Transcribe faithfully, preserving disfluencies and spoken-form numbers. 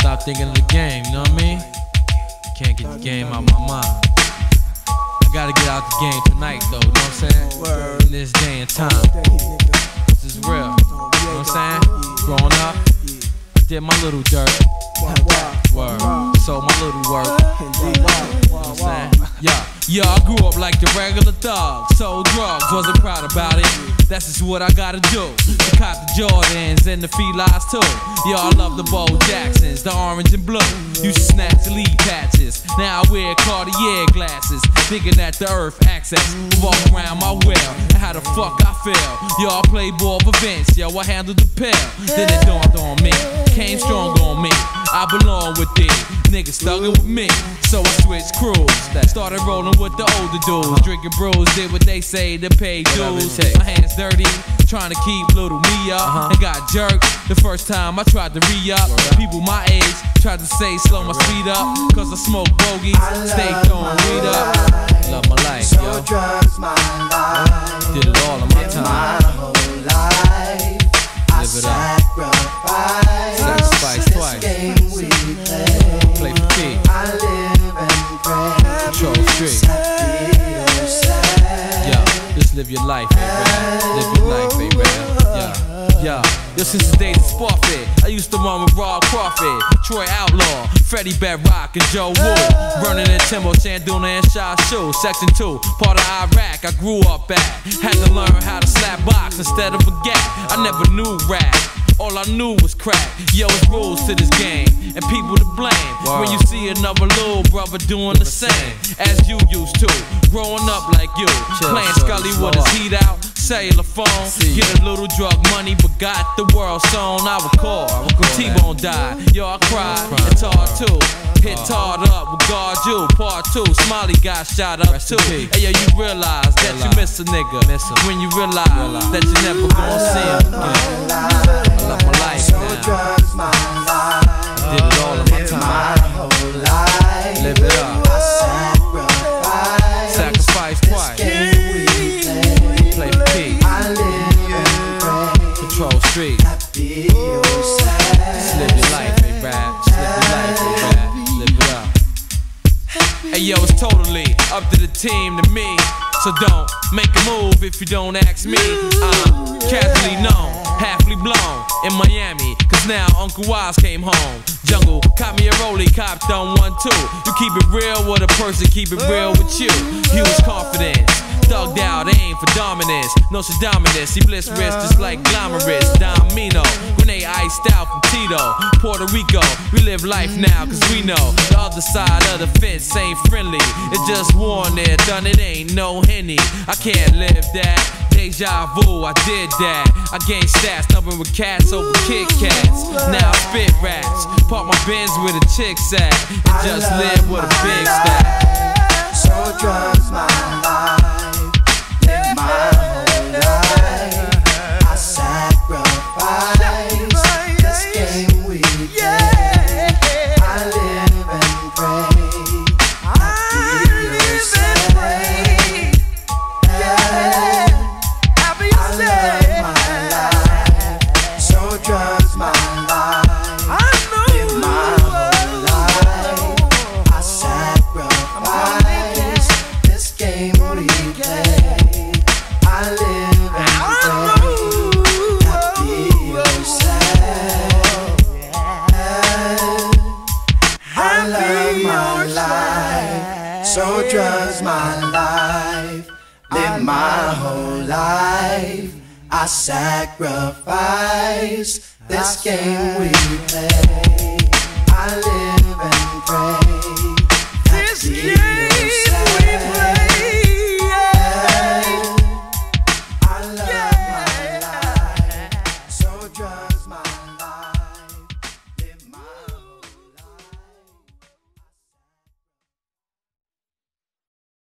Stop thinking of the game, you know what I mean? Can't get the game out my mind. I gotta get out the game tonight though, you know what I'm saying? Word. In this day and time. This is real, you know what I'm saying? Growing up, I did my little dirt. Word. So my little work. You know what I'm saying? Yeah. Yeah, I grew up like the regular thug. Sold drugs, wasn't proud about it. That's just what I gotta do. To cop the Jordans and the felines too. Yeah, I love the Bo Jacksons, the orange and blue. Used to snatch the lead patches. Now I wear Cartier glasses, thinking that the earth access. Walk around my well, and how the fuck I feel. Yo, I play ball for Vince, yo, I handled the pill. Then it dawned on me, came strong on me. I belong with these niggas thuggin' with me. So I switched crews, started rolling with the older dudes. Drinking brews, did what they say to pay dues. My hands dirty, trying to keep little me up. Uh-huh. And got jerked the first time I tried to re-up. People my age tried to say slow my speed up. Cause I smoke bogeys, stay throwing weed up. Love my life, so yo. drugs my life. Did it all in my time. My whole life. Live it up. Sacrifice. Sacrifice twice. Game we play. Play for key. I live and pray. Control street. Yeah, just live your life, baby. Live your life, baby. Yeah, yeah. Yo, since the days of Sport Fit, I used to run with Rob Crawford, Troy Outlaw, Freddie Bedrock, and Joe Wood. Running in Timbo, Chanduna, and Shaw Shoe. Section two, part of Iraq, I grew up at. Had to learn how to slap box instead of a gap. I never knew rap. All I knew was crack. Yo, it's rules to this game, and people to blame. Wow. When you see another little brother doing the same as you used to, growing up like you, Chill, playing Scully with his heat out, cellular phone, see. Get a little drug money, but got the world sewn. I would call when T-Bone died. Yo, I cried, it's hard too. Hit hard up with guard you, part two. Smiley got shot up too. Hey yo, you realize that you miss a nigga when you realize that you never gonna see him again. I love my life now. I did it all in my time. Live it up. Sacrifice twice. Play for P. Control street. Just live your life, hey rap. Just live your life, hey rap. Live it up. Hey yo, it's totally up to the team to me. So don't make a move if you don't ask me. I'm casually known, halfly blown in Miami, cause now Uncle Wise came home. Jungle, caught me a rollie, copped on one too. You keep it real with a person, keep it real with you. He was confident, thugged out, aim for dominance. No Dominus, he bliss wrist just like glamorous. Domino, grenade iced out from Tito, Puerto Rico. We live life now cause we know the other side of the fence ain't friendly. It's just worn there, done it, ain't no Henny. I can't live that. Deja vu, I did that. I gained stats, numbering with cats over Kit Kats. Now I spit raps, park my Benz with a chick's at, and just live with a big stack. So drugs my life, live my whole life. I sacrifice this game we play. I live and pray. I live and pray. Happy I live my life. So drugs my life. Live my whole life. I sacrifice this game we play. I live and pray. Happy yourself. I love my life. So drugs my life. Live my whole life. I sacrifice this game we play. I live